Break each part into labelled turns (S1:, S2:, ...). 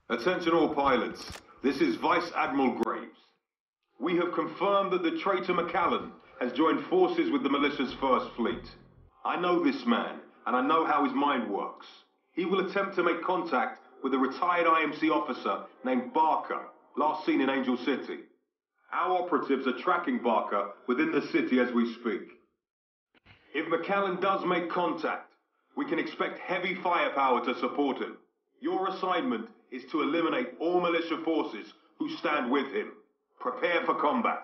S1: Attention all pilots, this is Vice Admiral Graves. We have confirmed that the traitor McAllen has joined forces with the militia's First Fleet. I know this man, and I know how his mind works. He will attempt to make contact with a retired IMC officer named Barker, last seen in Angel City. Our operatives are tracking Barker within the city as we speak. If McAllen does make contact, we can expect heavy firepower to support him. Your assignment is to eliminate all militia forces who stand with him. Prepare for combat.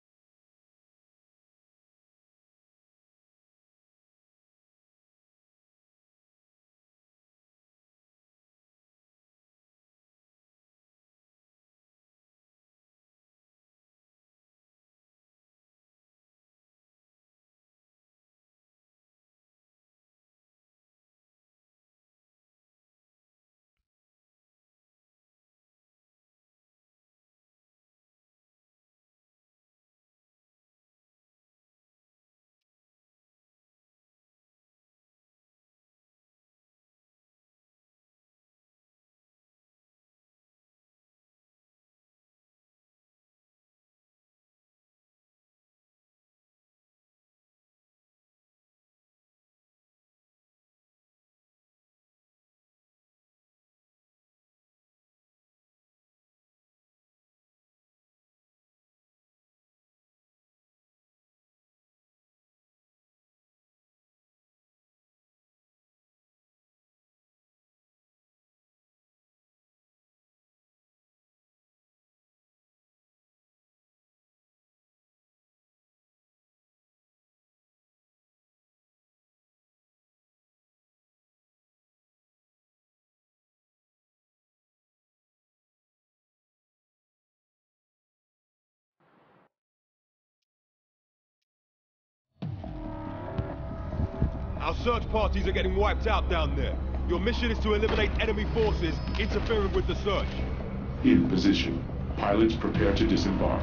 S1: Our search parties are getting wiped out down there. Your mission is to eliminate enemy forces interfering with the search.
S2: In position. Pilots prepare to disembark.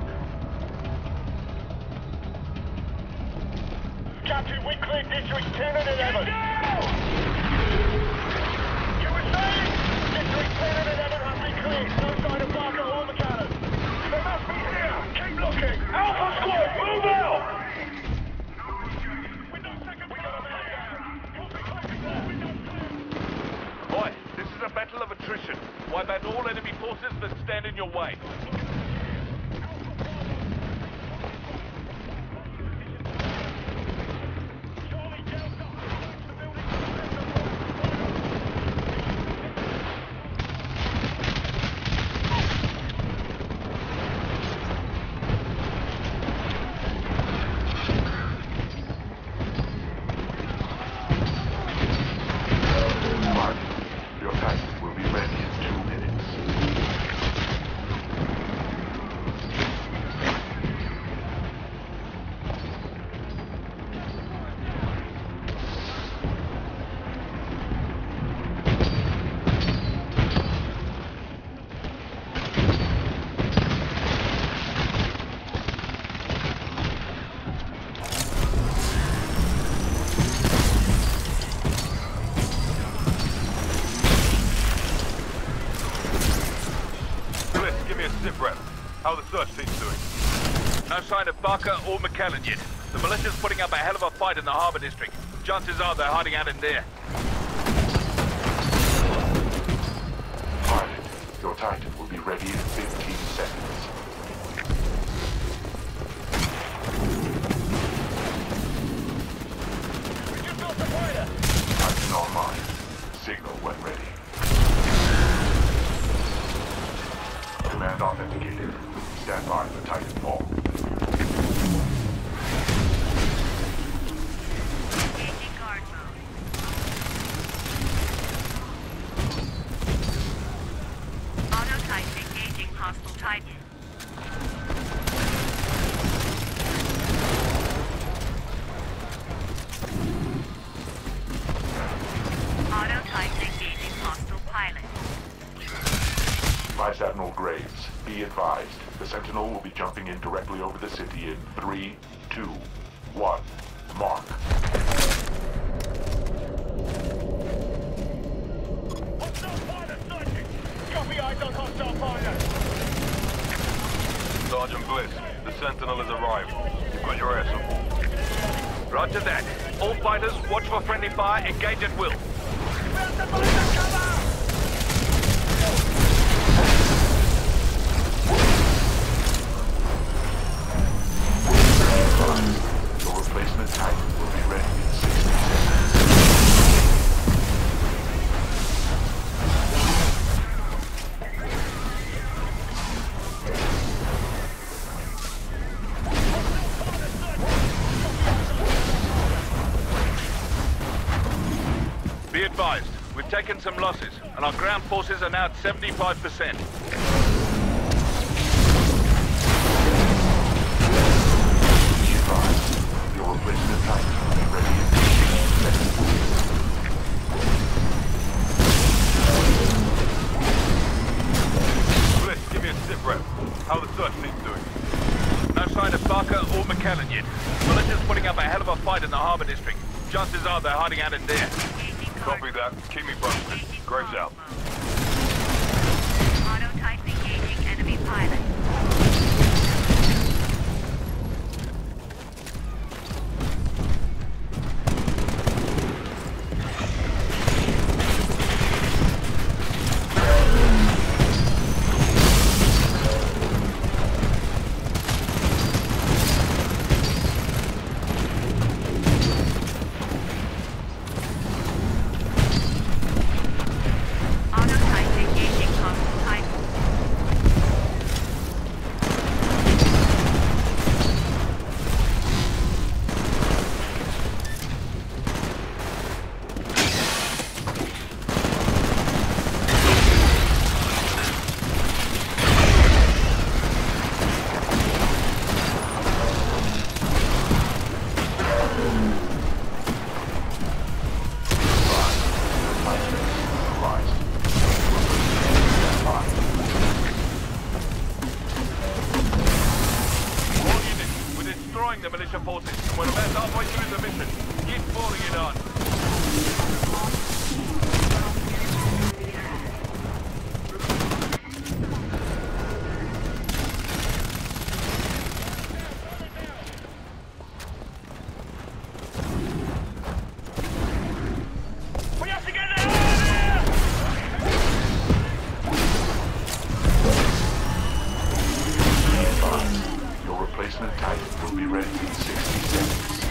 S3: Captain, we cleared District 10 and 11. You were saying? District 10 and 11 have been cleared. No sign of Barker or McAllen. They must be here. Keep looking. Alpha Squad, move out!
S4: Boy, this is a battle of attrition. Wipe out all enemy forces that stand in your way.
S1: How the search team's doing?
S4: No sign of Barker or McAllen yet. The militia's putting up a hell of a fight in the Harbour District. Chances are they're hiding out in there.
S2: Pilot, your Titan will be ready in 15 seconds.
S3: We just got the fighter.
S2: Titan online. Signal when ready. Command authenticated. Stand by for TITANFall.
S5: Engaging guard mode. Auto Titan engaging hostile Titan. Auto Titan engaging hostile pilot.
S2: Vice Admiral Graves, be advised. The Sentinel will be jumping in directly over the city in 3, 2, 1. Mark.
S3: Hostile pilot sighted. Copy, eyes on
S1: west. The Sentinel has arrived. You've got your air support.
S4: Roger that. All fighters, watch for friendly fire, engage at will.
S2: Your replacement Titan will be ready in 60 seconds.
S4: Be advised, we've taken some losses, and our ground forces are now at 75%.
S2: Your replacement Titan will be ready in 60 seconds.
S1: Bliss, give me a sit rep. How the search team's doing?
S4: No sign of Barker or McKellen yet. Militia's putting up a hell of a fight in the Harbor District. Chances are they're hiding out in there.
S1: Copy that. Keep me posted. Graves out.
S5: Auto type engaging enemy pilot. Auto type engaging hostile Titan.
S4: All units, we're destroying the militia forces, and we're about halfway through the mission. Keep falling it on.
S3: We have to get the hell out of
S2: Your replacement Titan will be ready in 60 seconds.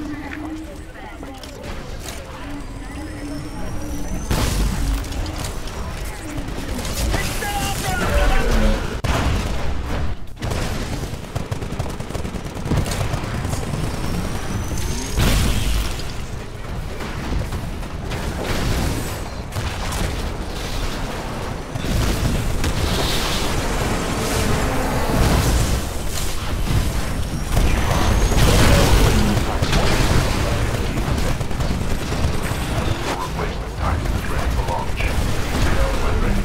S2: Your replacement Titan is ready for launch. When ready.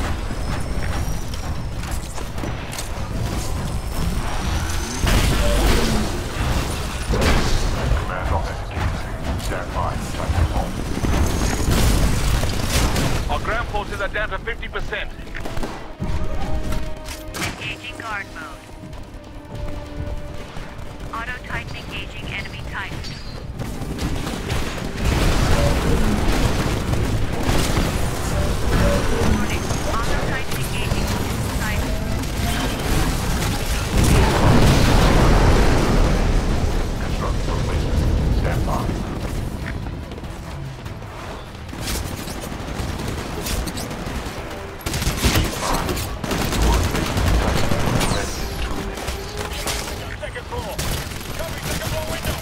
S2: Command authenticated. Stand by for TITANFall.
S4: Our ground forces are down to 50%.
S5: Engaging guard mode. Auto type engaging enemy Titan. Warning. Auto type engaging Titan.
S2: Constructing replacement. Stand by.
S3: second floor. Copy, second floor window.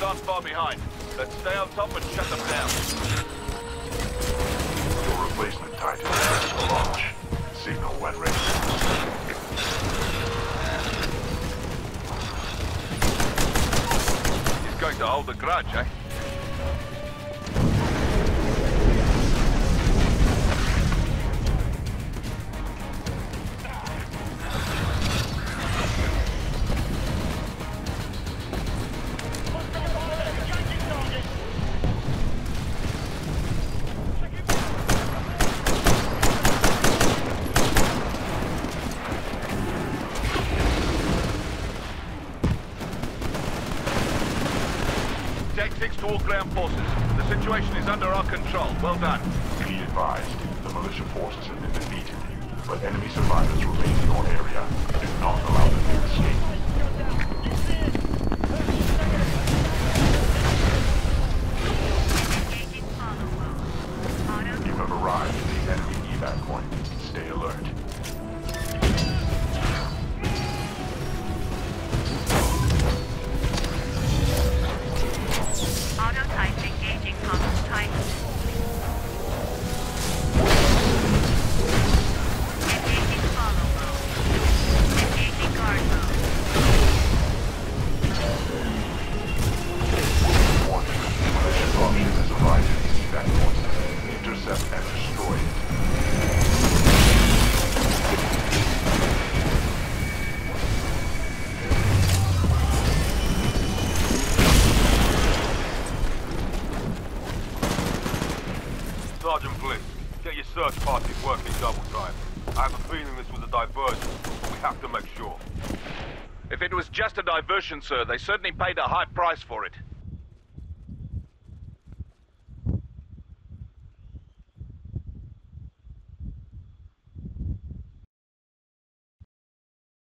S4: aren't far behind. Let's stay on top and shut them down.
S2: Your replacement Titan is ready to launch. Signal when ready.
S4: He's going to hold a grudge, eh? Tactics to all ground forces. The situation is under our control. Well done.
S2: Be advised, the militia forces have been defeated, but enemy survivors remain in your area. Do not allow them to escape.
S5: Engaging follow mode.
S2: You have arrived at the enemy evac point. Stay alert.
S5: Auto type engaging constant Titan. Engaging follow mode. Engaging guard mode.
S2: Warning, malicious option has arrived at the evac point. Intercept and destroy it.
S1: Sergeant Bliss, get your search parties working double time. I have a feeling this was a diversion, but we have to make sure.
S4: If it was just a diversion, sir, they certainly paid a high price for it.